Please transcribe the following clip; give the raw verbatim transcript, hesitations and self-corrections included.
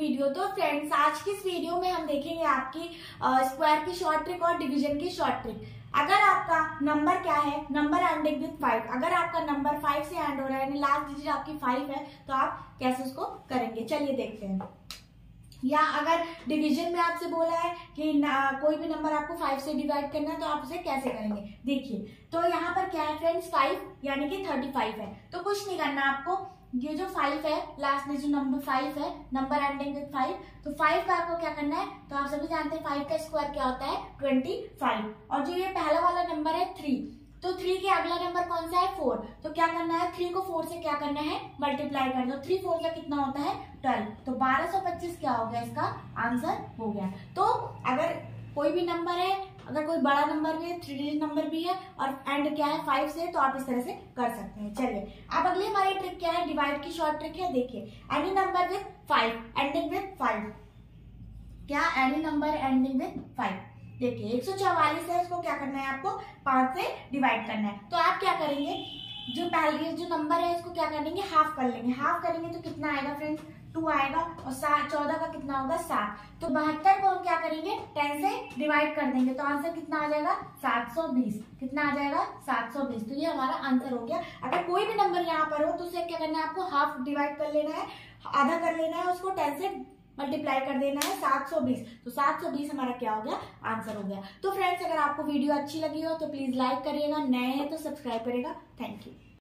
Video. तो friends, आज की इस वीडियो में हम देखेंगे आपकी स्क्वायर की शॉर्ट ट्रिक और डिवीजन की शॉर्ट ट्रिक। अगर आपका नंबर क्या है, नंबर एंडिंग विद फाइव, अगर आपका नंबर फाइव से एंड हो रहा है यानी लास्ट डिजिट आपकी फाइव है, तो आप कैसे उसको करेंगे, चलिए देखते हैं। या अगर डिवीजन में आपसे बोला है कि कोई भी नंबर आपको फाइव से डिवाइड करना है, तो आप उसे कैसे करेंगे, देखिए। तो यहाँ पर क्या है फ्रेंड्स, फाइव यानी कि थर्टी फाइव है, तो कुछ नहीं करना आपको। ये जो फाइव है, लास्ट में जो नंबर फाइव है, नंबर एंडिंग विद फाइव, तो फाइव का आपको क्या करना है, तो आप सभी जानते हैं फाइव का स्क्वायर क्या होता है, ट्वेंटी फाइव। और जो ये पहला वाला नंबर है थ्री, तो थ्री के अगला नंबर कौन सा है, फोर, तो क्या करना है, थ्री को फोर से क्या करना है, मल्टीप्लाई कर दो। थ्री फोर का कितना होता है, ट्वेल्व, तो बारह सौ पच्चीस क्या हो गया, इसका आंसर हो गया। तो अगर कोई भी नंबर है, अगर कोई बड़ा नंबर भी है, थ्री डिजिट नंबर भी है और एंड क्या है फाइव से, तो आप इस तरह से कर सकते हैं। चलिए अब अगली हमारी ट्रिक क्या है, डिवाइड की शॉर्ट ट्रिक है। देखिए, any number with five ending with five, क्या any number ending with five. देखिए एक सौ चौवालीस है, इसको क्या करना है, आपको पांच से डिवाइड करना है। तो आप क्या करेंगे, जो पहले जो नंबर है इसको क्या करेंगे, हाफ कर लेंगे। हाफ करेंगे तो कितना आएगा फ्रेंड्स, टू आएगा, और सात चौदह का कितना होगा, सात। तो बहत्तर को हम क्या करेंगे, टेन से डिवाइड कर देंगे, तो आंसर कितना आ जाएगा, सात सौ बीस। कितना आ जाएगा, सात सौ बीस। तो ये हमारा आंसर हो गया। अगर कोई भी नंबर यहाँ पर हो तो उसे क्या करना है, आपको हाफ डिवाइड कर लेना है, आधा कर लेना है, उसको टेन से मल्टीप्लाई कर देना है, सात सौ बीस। तो सात सौ बीस हमारा क्या हो गया, आंसर हो गया। तो फ्रेंड्स, अगर आपको वीडियो अच्छी लगी हो तो प्लीज लाइक करिएगा, नए हैं तो सब्सक्राइब करिएगा। Thank you.